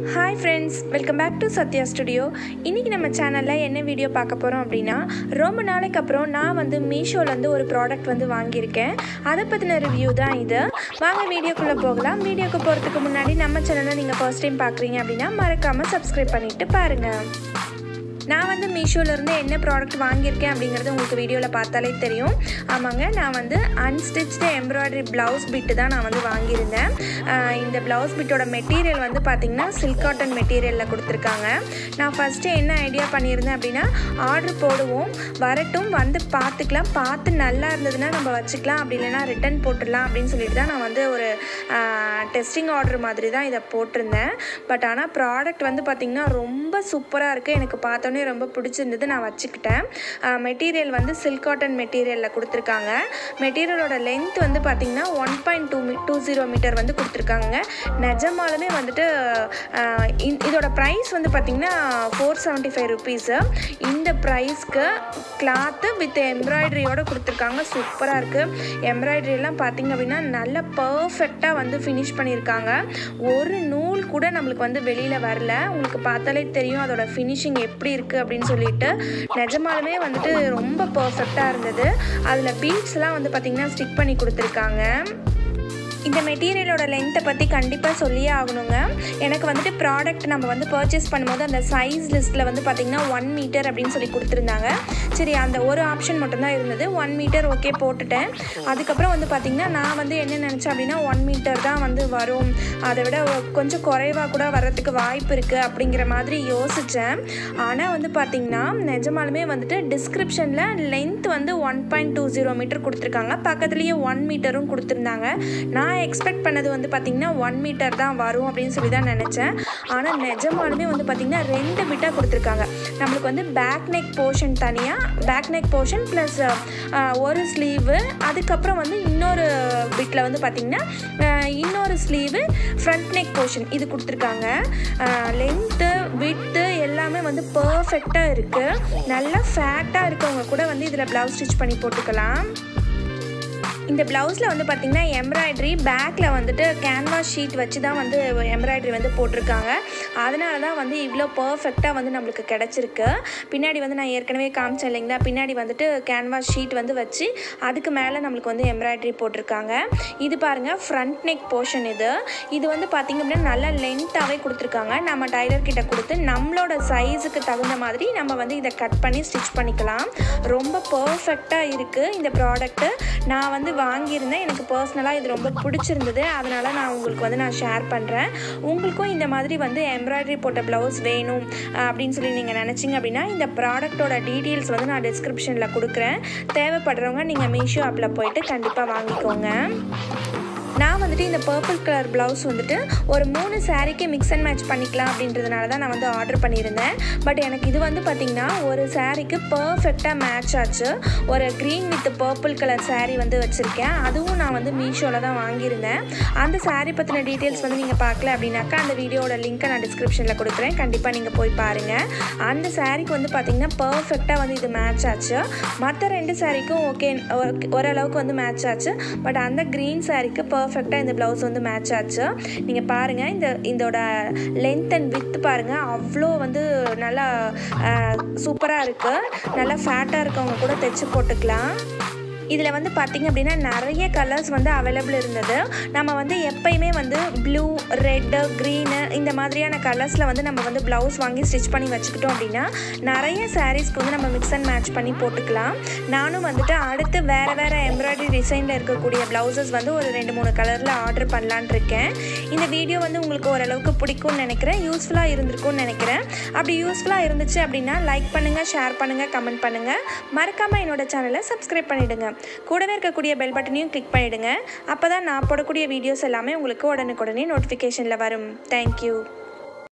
Hi friends, welcome back to Sathya Studio. இன்னைக்கு நம்ம சேனல்ல என்ன வீடியோ பார்க்க போறோம் அப்படினா ரொம்ப நாளைக்கு அப்புறம் நான் வந்து மீஷோல இருந்து ஒரு ப்ராடக்ட் வந்து வாங்கி இருக்கேன். அத பத்தின ரிவ்யூ தான் இது. வாங்க வீடியோக்குள்ள போகலாம். வீடியோக்கு போறதுக்கு முன்னாடி நம்ம சேனலை நீங்க ஃபர்ஸ்ட் டைம் பார்க்கறீங்க அப்படினா மறக்காம Subscribe பண்ணிட்டு பாருங்க. நான் வந்து மீஷோல இருந்து என்ன ப்ராடக்ட் வாங்கியிருக்கேன் அப்படிங்கிறது உங்களுக்கு வீடியோவில் பார்த்தாலே தெரியும். ஆமாங்க, நான் வந்து அன்ஸ்டிச்டு எம்ப்ராய்டரி ப்ளவுஸ் பிட்டு தான் நான் வந்து வாங்கியிருந்தேன். இந்த ப்ளவுஸ் பிட்டோட மெட்டீரியல் வந்து பார்த்திங்கன்னா சில்க் காட்டன் மெட்டீரியலில் கொடுத்துருக்காங்க. நான் ஃபஸ்ட்டு என்ன ஐடியா பண்ணியிருந்தேன் அப்படின்னா ஆர்டர் போடுவோம், வரட்டும், வந்து பார்த்துக்கலாம், பார்த்து நல்லா இருந்ததுன்னா நம்ம வச்சுக்கலாம், அப்படி இல்லைனா ரிட்டன் போட்டுடலாம் அப்படின்னு சொல்லிட்டு தான் நான் வந்து ஒரு டெஸ்டிங் ஆர்டர் மாதிரி தான் இதை போட்டிருந்தேன். பட் ஆனால் ப்ராடக்ட் வந்து பார்த்திங்கன்னா ரொம்ப சூப்பராக இருக்குது. எனக்கு பார்த்தோன்னே ரொம்ப பிடிச்சிருந்தது, நான் வச்சுக்கிட்டேன். மெட்டீரியல் வந்து சில்க் காட்டன் மெட்டீரியலில் கொடுத்துருக்காங்க. மெட்டீரியலோட லென்த் வந்து பார்த்திங்கன்னா 1.20 மீட்டர் வந்து கொடுத்துருக்காங்க. நிஜமாலுமே வந்துட்டு இதோட ப்ரைஸ் வந்து பார்த்திங்கன்னா 475 ருபீஸு. இந்த ப்ரைஸ்க்கு கிளாத்து வித் எம்ப்ராய்டரியோடு கொடுத்துருக்காங்க. சூப்பராக இருக்குது. எம்ப்ராய்டரியெல்லாம் பார்த்திங்க அப்படின்னா நல்லா பர்ஃபெக்டாக வந்து ஃபினிஷ் பண்ணியிருக்காங்க. ஒரு நூல் கூட நம்மளுக்கு வந்து வெளியில் வரல. உங்களுக்கு பார்த்தாலே தெரியும் அதோட ஃபினிஷிங் எப்படி இருக்குது அப்படின்னு சொல்லிட்டு. நிஜமாலுமே வந்துட்டு ரொம்ப பர்ஃபெக்டாக இருந்தது. அதில் பீட்ஸ்லாம் வந்து பார்த்திங்கன்னா ஸ்டிக் பண்ணி கொடுத்துருக்காங்க. இந்த மெட்டீரியலோட லென்த்தை பற்றி கண்டிப்பாக சொல்லியே ஆகணுங்க. எனக்கு வந்துட்டு ப்ராடக்ட் நம்ம வந்து பர்ச்சேஸ் பண்ணும்போது அந்த சைஸ் லிஸ்ட்டில் வந்து பார்த்திங்கன்னா 1 மீட்டர் அப்படின்னு சொல்லி கொடுத்துருந்தாங்க. சரி, அந்த ஒரு ஆப்ஷன் மட்டும்தான் இருந்தது. 1 மீட்டர் ஓகே போட்டுட்டேன். அதுக்கப்புறம் வந்து பார்த்திங்கன்னா நான் வந்து என்ன நினச்சேன் அப்படின்னா 1 மீட்டர் தான் வந்து வரும், அதை விட கொஞ்சம் குறைவாக கூட வர்றதுக்கு வாய்ப்பு இருக்குது அப்படிங்கிற மாதிரி யோசித்தேன். ஆனால் வந்து பார்த்திங்கன்னா நிஜமாலுமே வந்துட்டு டிஸ்கிரிப்ஷனில் லென்த் வந்து 1.20 மீட்டர் கொடுத்துருக்காங்க. பக்கத்துலேயே 1 மீட்டரும் கொடுத்துருந்தாங்க. நான் எக்ஸ்பெக்ட் பண்ணது வந்து பார்த்திங்கன்னா 1 மீட்டர் தான் வரும் அப்படின்னு சொல்லி தான் நினச்சேன். ஆனால் நிஜமாலுமே வந்து பார்த்திங்கன்னா 2 பிட்டாக கொடுத்துருக்காங்க. நம்மளுக்கு வந்து பேக் நெக் போர்ஷன் தனியாக, பேக் நெக் போர்ஷன் ப்ளஸ் ஒரு ஸ்லீவு, அதுக்கப்புறம் வந்து இன்னொரு பிட்டில் வந்து பார்த்திங்கன்னா இன்னொரு ஸ்லீவு, ஃப்ரண்ட் நெக் போர்ஷன் இது கொடுத்துருக்காங்க. லென்த்து விட்த்து எல்லாமே வந்து பர்ஃபெக்டாக இருக்குது. நல்லா ஃபேட்டாக இருக்கவங்க கூட வந்து இதில் ப்ளவுஸ் ஸ்டிச் பண்ணி போட்டுக்கலாம். இந்த ப்ளவுஸில் வந்து பார்த்திங்கன்னா எம்ப்ராய்டரி பேக்கில் வந்துட்டு கேன்வாஸ் ஷீட் வச்சு தான் வந்து எம்ப்ராய்டரி வந்து போட்டிருக்காங்க. அதனால தான் வந்து இவ்வளோ பர்ஃபெக்டாக வந்து நம்மளுக்கு கிடச்சிருக்கு. பின்னாடி வந்து நான் ஏற்கனவே காமிச்சேன் இல்லைங்களா, பின்னாடி வந்துட்டு கேன்வாஸ் ஷீட் வந்து வச்சு அதுக்கு மேலே நம்மளுக்கு வந்து எம்ப்ராய்டரி போட்டிருக்காங்க. இது பாருங்கள் ஃப்ரண்ட் நெக் போர்ஷன். இது வந்து பார்த்திங்க அப்படின்னா நல்லா லென்த்தாகவே கொடுத்துருக்காங்க. நம்ம டைலர் கிட்ட கொடுத்து நம்மளோட சைஸுக்கு தகுந்த மாதிரி நம்ம வந்து இதை கட் பண்ணி ஸ்டிச் பண்ணிக்கலாம். ரொம்ப பர்ஃபெக்டாக இருக்குது இந்த ப்ராடக்ட்டு. நான் வந்து வாங்கியிருந்தேன். எனக்கு பர்சனலாக இது ரொம்ப பிடிச்சிருந்தது. அதனால் நான் உங்களுக்கு வந்து நான் ஷேர் பண்ணுறேன். உங்களுக்கும் இந்த மாதிரி வந்து எம்ப்ராய்டரி போட்ட ப்ளவுஸ் வேணும் அப்படின்னு சொல்லி நீங்கள் நினச்சிங்க அப்படின்னா இந்த ப்ராடக்டோட டீட்டெயில்ஸ் வந்து நான் டிஸ்கிரிப்ஷனில் கொடுக்குறேன். தேவைப்படுறவங்க நீங்கள் மீஷோ ஆப்பில் போயிட்டு கண்டிப்பாக வாங்கிக்கோங்க. நான் வந்துட்டு இந்த பர்பிள் கலர் ப்ளவுஸ் வந்துட்டு ஒரு 3 சாரீக்கு மிக்ஸ் அண்ட் மேட்ச் பண்ணிக்கலாம் அப்படின்றதுனால தான் நான் வந்து ஆர்டர் பண்ணியிருந்தேன். பட் எனக்கு இது வந்து பார்த்திங்கன்னா ஒரு சாரீக்கு பர்ஃபெக்டாக மேட்ச் ஆச்சு. ஒரு green with purple colour sari வந்து வச்சுருக்கேன். அதுவும் நான் வந்து மீஷோவில் தான் வாங்கியிருந்தேன். அந்த சாரீ பற்றின டீட்டெயில்ஸ் வந்து நீங்கள் பார்க்கல அப்படின்னாக்கா அந்த வீடியோட லிங்க்கை நான் டிஸ்கிரிப்ஷனில் கொடுக்குறேன். கண்டிப்பாக நீங்கள் போய் பாருங்கள். அந்த சாரீக்கு வந்து பார்த்திங்கன்னா பர்ஃபெக்டாக வந்து இது மேட்ச் ஆச்சு. மற்ற 2 சாரீக்கும் ஓகே ஓரளவுக்கு வந்து மேட்ச் ஆச்சு. பட் அந்த க்ரீன் சாரீக்கு பர்ஃபெக்டாக இந்த ப்ளவுஸ் வந்து மேட்ச் ஆச்சு. நீங்கள் பாருங்கள், இதோட லென்த் அண்ட் வித் பாருங்கள், அவ்வளோ வந்து நல்லா சூப்பராக இருக்குது. நல்லா ஃபேட்டாக இருக்கவங்க கூட தைச்சி போட்டுக்கலாம். இதில் வந்து பார்த்திங்க அப்படின்னா நிறைய கலர்ஸ் வந்து அவைலபிள் இருந்தது. நம்ம வந்து எப்பயுமே வந்து ப்ளூ, ரெட்டு, க்ரீனு இந்த மாதிரியான கலர்ஸில் வந்து நம்ம வந்து ப்ளவுஸ் வாங்கி ஸ்டிச் பண்ணி வச்சுக்கிட்டோம் அப்படின்னா நிறைய சாரீஸ்க்கு வந்து நம்ம மிக்ஸ் அண்ட் மேட்ச் பண்ணி போட்டுக்கலாம். நானும் வந்துட்டு அடுத்து வேறு எம்ப்ராய்டரி டிசைனில் இருக்கக்கூடிய ப்ளவுசஸ் வந்து ஒரு 2-3 கலரில் ஆர்டர் பண்ணலான் இருக்கேன். இந்த வீடியோ வந்து உங்களுக்கு ஓரளவுக்கு பிடிக்கும்னு நினைக்கிறேன். யூஸ்ஃபுல்லாக இருந்திருக்கும்னு நினைக்கிறேன். அப்படி யூஸ்ஃபுல்லாக இருந்துச்சு அப்படின்னா லைக் பண்ணுங்கள், ஷேர் பண்ணுங்கள், கமெண்ட் பண்ணுங்கள். மறக்காமல் என்னோட சேனலை சப்ஸ்கிரைப் பண்ணிவிடுங்க. கூடவே இருக்கக்கூடிய பெல் பட்டனையும் கிளிக் பண்ணிவிடுங்க. அப்போ தான் நான் போடக்கூடிய வீடியோஸ் எல்லாமே உங்களுக்கு உடனுக்குடனே நோட்டிஃபிகேஷனில் வரும். தேங்க்யூ.